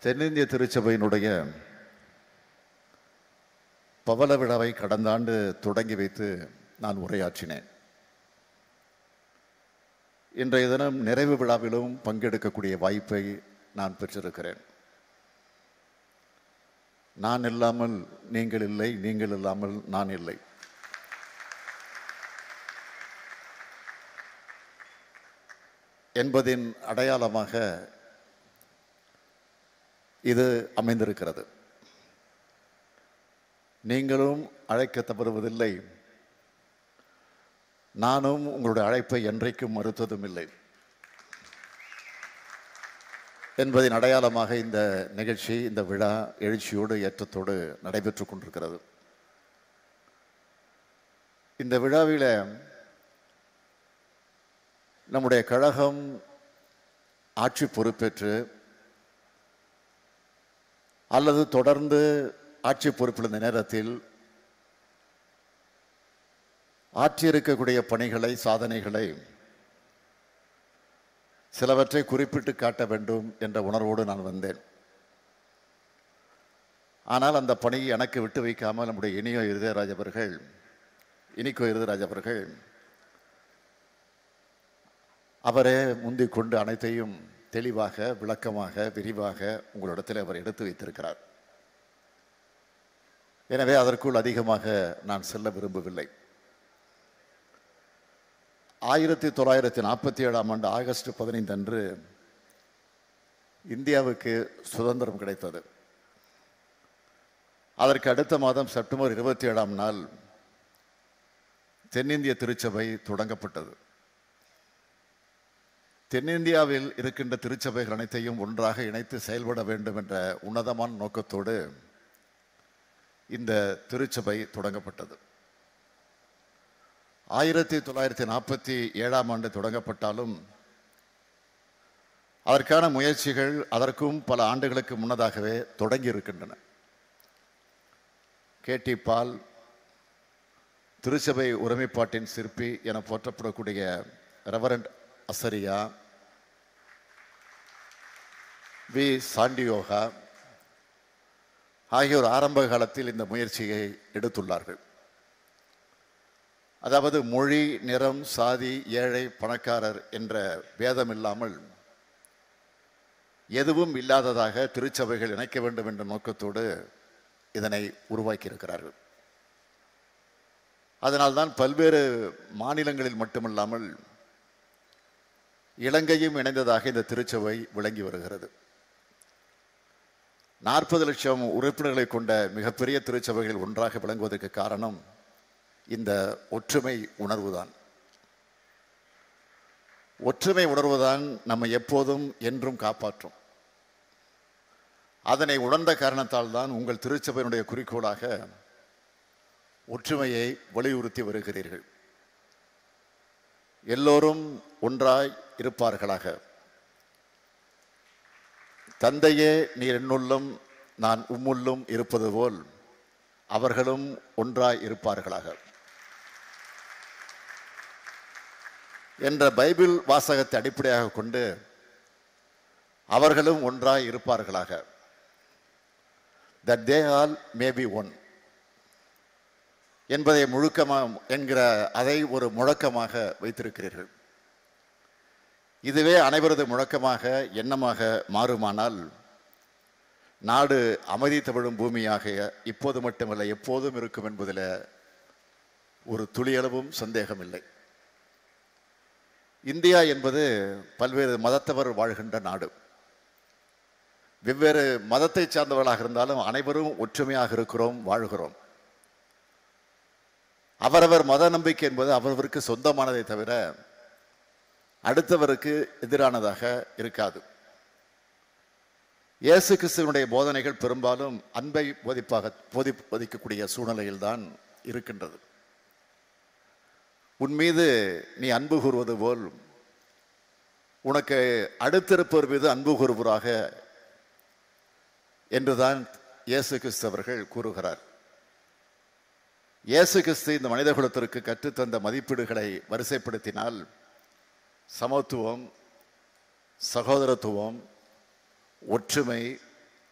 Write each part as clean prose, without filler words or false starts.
தென்னிந்திய திருச்சபையினுடைய பவள விழாவை கடந்த ஆண்டு தொடங்கி வைத்து நான் உரையாற்றினேன். இன்றைய தினம் நிறைவு விழாவிலும் பங்கெடுக்கக்கூடிய வாய்ப்பை நான் பெற்றிருக்கிறேன். நான் இல்லாமல் நீங்கள் இல்லை, நீங்கள் இல்லாமல் நான் இல்லை. என்பதின் அடையாளமாக இது அமைந்திருக்கிறது. நீங்களும் அழைக்க தவறுவதில்லை, நானும் உங்களுடைய அழைப்பை என்றைக்கும் மறுத்ததும் இல்லை என்பதின் அடையாளமாக இந்த நிகழ்ச்சி, இந்த விழா எழுச்சியோடு ஏற்றத்தோடு நடைபெற்று கொண்டிருக்கிறது. இந்த விழாவில் நம்முடைய கழகம் ஆட்சி பொறுப்பேற்று அல்லது தொடர்ந்து ஆட்சி பொறுப்பில் இந்த நேரத்தில் ஆற்றியிருக்கக்கூடிய பணிகளை, சாதனைகளை சிலவற்றை குறிப்பிட்டு காட்ட வேண்டும் என்ற உணர்வோடு நான் வந்தேன். ஆனால் அந்த பணியை எனக்கு விட்டு வைக்காமல் நம்முடைய இனிக்கோ இருதயராஜ் அவர்கள் அவரே முந்திக் கொண்டு அனைத்தையும் தெளிவாக, விளக்கமாக, விரிவாக உங்களிடத்தில் அவர் எடுத்து வைத்திருக்கிறார். எனவே அதற்குள் அதிகமாக நான் செல்ல விரும்பவில்லை. 1947 ஆகஸ்ட் 15 அன்று இந்தியாவுக்கு சுதந்திரம் கிடைத்தது. அதற்கு அடுத்த மாதம் செப்டம்பர் 27 தென்னிந்திய திருச்சபை தொடங்கப்பட்டது. தென்னிந்தியாவில் இருக்கின்ற திருச்சபைகள் அனைத்தையும் ஒன்றாக இணைத்து செயல்பட வேண்டும் என்ற உன்னதமான நோக்கத்தோடு இந்த திருச்சபை தொடங்கப்பட்டது. 1947 தொடங்கப்பட்டாலும் அதற்கான முயற்சிகள் அதற்கும் பல ஆண்டுகளுக்கு முன்னதாகவே தொடங்கி இருக்கின்றன. கேடி பால், திருச்சபை ஒருமைப்பாட்டின் சிற்பி என போற்றப்படக்கூடிய ரெவரண்ட் அசரியா, வி சாண்டியோகா ஆகியோர் ஆரம்ப காலத்தில் இந்த முயற்சியை எடுத்துள்ளார்கள். அதாவது மொழி, நிறம், சாதி, ஏழை, பணக்காரர் என்ற பேதம் இல்லாமல் எதுவும் இல்லாததாக திருச்சபைகள் இணைக்க வேண்டும் என்ற நோக்கத்தோடு இதனை உருவாக்கியிருக்கிறார்கள். அதனால்தான் பல்வேறு மாநிலங்களில் மட்டுமல்லாமல் இலங்கையும் இணைந்ததாக இந்த திருச்சபை விளங்கி வருகிறது. 40 லட்சம் உறுப்பினர்களை கொண்ட மிகப்பெரிய திருச்சபைகள் ஒன்றாக விளங்குவதற்கு காரணம் இந்த ஒற்றுமை உணர்வுதான். ஒற்றுமை உணர்வுதான் நம்ம எப்போதும் என்றும் காப்பாற்றும். அதனை உணர்ந்த காரணத்தால் தான் உங்கள் திருச்சபையினுடைய குறிக்கோளாக ஒற்றுமையை வலியுறுத்தி வருகிறீர்கள். எல்லோரும் ஒன்றாய் இருப்பார்களாக. தந்தையே, நீர் என்னுள்ளும் நான் உம்முள்ளும் இருப்பது போல் அவர்களும் ஒன்றாய் இருப்பார்களாக என்ற பைபிள் வாசகத்தை அடிப்படையாக கொண்டு அவர்களும் ஒன்றாய் இருப்பார்களாக, that they all may be one என்பதை என்கிற அதை ஒரு முழக்கமாக வைத்திருக்கிறீர்கள். இதுவே அனைவரது முழக்கமாக, எண்ணமாக மாறுமானால் நாடு அமைதி தவழும் பூமியாக இப்போது மட்டுமல்ல எப்போதும் இருக்கும் என்பதில் ஒரு துளியளவும் சந்தேகமில்லை. இந்தியா என்பது பல்வேறு மதத்தவர் வாழ்கின்ற நாடு. வெவ்வேறு மதத்தை சார்ந்தவர்களாக இருந்தாலும் அனைவரும் ஒற்றுமையாக இருக்கிறோம், வாழ்கிறோம். அவரவர் மத நம்பிக்கை என்பது அவரவருக்கு சொந்தமானதை தவிர அடுத்தவருக்கு எதிரானதாக இருக்காது. இயேசு கிறிஸ்துவினுடைய போதனைகள் பெரும்பாலும் அன்பை போதிக்கக்கூடிய சூழ்நிலையில்தான் இருக்கின்றது. உன் மீது நீ அன்பு கூறுவது போல் உனக்கு அடுத்திருப்பவர் மீது அன்பு கூறுவராக என்றுதான் இயேசு கிறிஸ்து அவர்கள் கூறுகிறார். இயேசு கிறிஸ்து இந்த மனித குலத்திற்கு கற்றுத்தந்த மதிப்பீடுகளை வரிசைப்படுத்தினால் சமத்துவம், சகோதரத்துவம், ஒற்றுமை,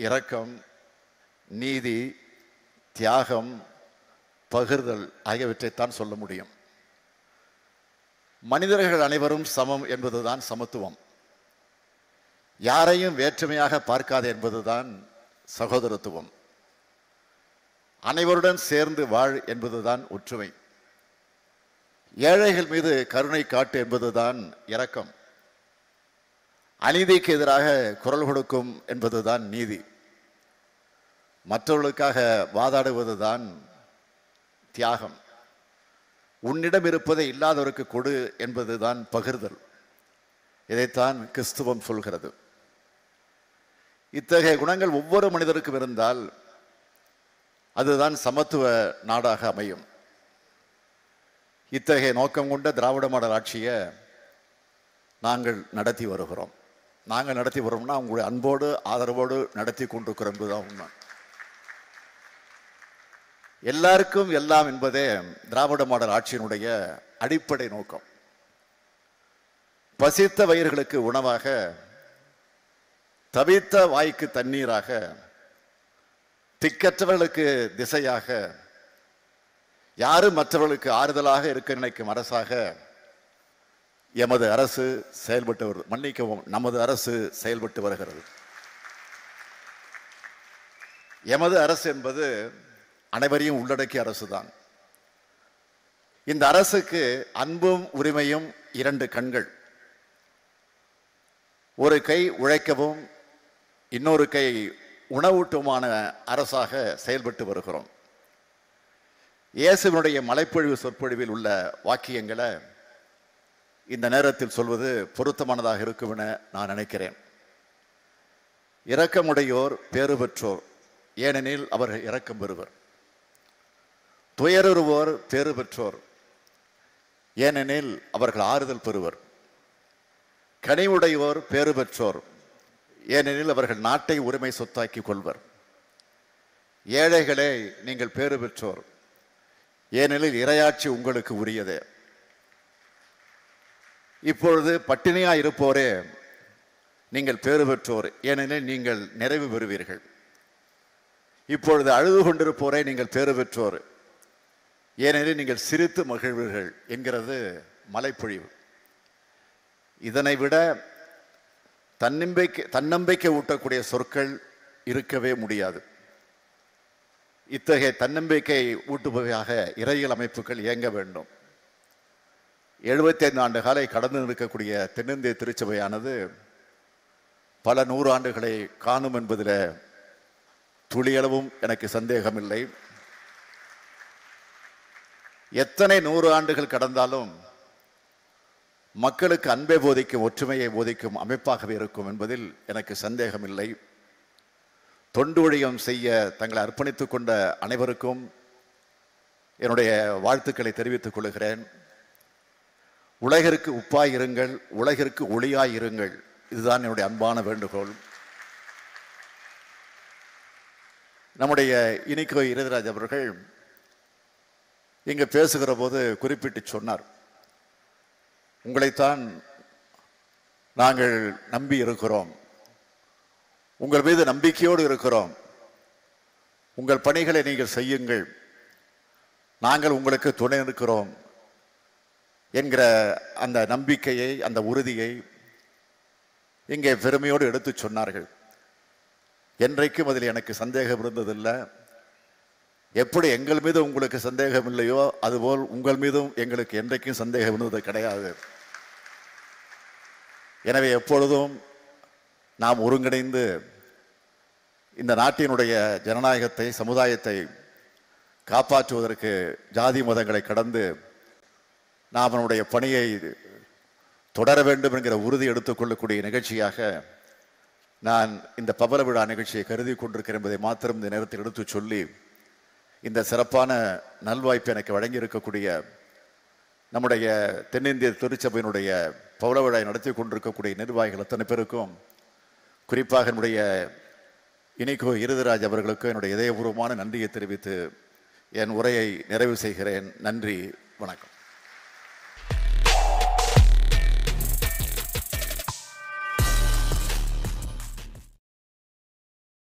இரக்கம், நீதி, தியாகம், பகிர்தல் ஆகியவற்றைத்தான் சொல்ல முடியும். மனிதர்கள் அனைவரும் சமம் என்பதுதான் சமத்துவம். யாரையும் வேற்றுமையாக பார்க்காது என்பதுதான் சகோதரத்துவம். அனைவருடன் சேர்ந்து வாழ் என்பதுதான் ஒற்றுமை. ஏழைகள் மீது கருணை காட்டு என்பதுதான் இரக்கம். அநீதிக்கு எதிராக குரல் கொடுக்கும் என்பதுதான் நீதி. மற்றவர்களுக்காக வாதாடுவதுதான் தியாகம். உன்னிடம் இருப்பதை இல்லாதவருக்கு கொடு என்பதுதான் பகிர்தல். இதைத்தான் கிறிஸ்துவம் சொல்கிறது. இத்தகைய குணங்கள் ஒவ்வொரு மனிதருக்கும் இருந்தால் அதுதான் சமத்துவ நாடாக அமையும். இத்தகைய நோக்கம் கொண்ட திராவிட மாடல் ஆட்சியை நாங்கள் நடத்தி வருகிறோம். நாங்கள் நடத்தி வரோம்னா உங்களுடைய அன்போடு ஆதரவோடு நடத்தி கொண்டிருக்கிறோம் என்பதுதான் உண்மை. எல்லாருக்கும் எல்லாம் என்பதே திராவிட மாடல் ஆட்சியினுடைய அடிப்படை நோக்கம். பசித்த வயிறுகளுக்கு உணவாக, தவித்த வாய்க்கு தண்ணீராக, திக்கற்றவர்களுக்கு திசையாக, யாரும் மற்றவர்களுக்கு ஆறுதலாக இருக்க நினைக்கும் அரசாக எமது அரசு செயல்பட்டு மன்னிக்கவும் நமது அரசு செயல்பட்டு வருகிறது. எமது அரசு என்பது அனைவரையும் உள்ளடக்கிய அரசுதான். இந்த அரசுக்கு அன்பும் உரிமையும் இரண்டு கண்கள். ஒரு கை உழைக்கவும் இன்னொரு கை உணவூட்டுமான அரசாக செயல்பட்டு வருகிறோம். இயேசுவினுடைய மலைப்பொழிவு சொற்பொழிவில் உள்ள வாக்கியங்களை இந்த நேரத்தில் சொல்வது பொருத்தமானதாக இருக்கும் என நான் நினைக்கிறேன். இரக்கமுடையோர் பேறு பெற்றோர், ஏனெனில் அவர்கள் இரக்கம் பெறுவர். துயருவோர் பேறு பெற்றோர், ஏனெனில் அவர்கள் ஆறுதல் பெறுவர். கனிவுடையோர் பேறு பெற்றோர், ஏனெனில் அவர்கள் நாட்டை உரிமை சொத்தாக்கி கொள்வர். ஏழைகளே நீங்கள் பேறு பெற்றோர், ஏனெனில் இறையாட்சி உங்களுக்கு உரியதே. இப்பொழுது பட்டினியா இருப்போரே நீங்கள் பேறு பெற்றோர், ஏனெனில் நீங்கள் நிறைவு பெறுவீர்கள். இப்பொழுது அழுது கொண்டிருப்போரே நீங்கள் பேறு பெற்றோர், ஏனெனில் நீங்கள் சிரித்து மகிழ்வீர்கள் என்கிறது மலைப்பொழிவு. இதனை விட தன்னம்பிக்கை ஊட்டக்கூடிய சொற்கள் இருக்கவே முடியாது. இத்தகைய தன்னம்பிக்கை ஊட்டுபவையாக இறையியல் அமைப்புகள் இயங்க வேண்டும். 75 ஆண்டு காலை கடந்து நிற்கக்கூடிய தென்னிந்திய திருச்சபையானது பல 100 ஆண்டுகளை காணும் என்பதில் துளியளவும் எனக்கு சந்தேகமில்லை. எத்தனை 100 ஆண்டுகள் கடந்தாலும் மக்களுக்கு அன்பை போதிக்கும், ஒற்றுமையை போதிக்கும் அமைப்பாகவே இருக்கும் என்பதில் எனக்கு சந்தேகமில்லை. தொண்டு ஊழியம் செய்ய தங்களை அர்ப்பணித்துக் கொண்ட அனைவருக்கும் என்னுடைய வாழ்த்துக்களை தெரிவித்துக் கொள்கிறேன். உலகிற்கு உப்பாய் இருங்கள், உலகிற்கு ஒளியாய் இருங்கள், இதுதான் என்னுடைய அன்பான வேண்டுகோள். நம்முடைய இனிக்கோ இருதராஜ் அவர்கள் இங்கு பேசுகிற போது குறிப்பிட்டு சொன்னார், உங்களைத்தான் நாங்கள் நம்பி இருக்கிறோம், உங்கள் மீது நம்பிக்கையோடு இருக்கிறோம், உங்கள் பணிகளை நீங்கள் செய்யுங்கள், நாங்கள் உங்களுக்கு துணை இருக்கிறோம் என்கிற அந்த நம்பிக்கையை, அந்த உறுதியை இங்கே பெருமையோடு எடுத்து சொன்னார்கள். என்றைக்கும் அதில் எனக்கு சந்தேகம் இருந்ததில்லை. எப்படி எங்கள் மீது உங்களுக்கு சந்தேகம் இல்லையோ அதுபோல் உங்கள் மீதும் எங்களுக்கு என்றைக்கும் சந்தேகம் இருந்தது கிடையாது. எனவே எப்பொழுதும் நாம் ஒருங்கிணைந்து இந்த நாட்டினுடைய ஜனநாயகத்தை, சமுதாயத்தை காப்பாற்றுவதற்கு ஜாதி மதங்களை கடந்து நாம் நம்முடைய பணியை தொடர வேண்டும் என்கிற உறுதி எடுத்துக்கொள்ளக்கூடிய நிகழ்ச்சியாக நான் இந்த பவள விழா நிகழ்ச்சியை கருதி கொண்டிருக்கிறேன் என்பதை மாத்திரம் இந்த நேரத்தில் எடுத்து சொல்லி, இந்த சிறப்பான நல்வாய்ப்பு எனக்கு வழங்கியிருக்கக்கூடிய நம்முடைய தென்னிந்திய திருச்சபையினுடைய பவள விழாவை நடத்தி கொண்டிருக்கக்கூடிய நிர்வாகிகள் அத்தனை பேருக்கும், குறிப்பாக என்னுடைய இனிக்கோ இருதராஜ் அவர்களுக்கு என்னுடைய இதயபூர்வமான நன்றியை தெரிவித்து என் உரையை நிறைவு செய்கிறேன். நன்றி, வணக்கம்.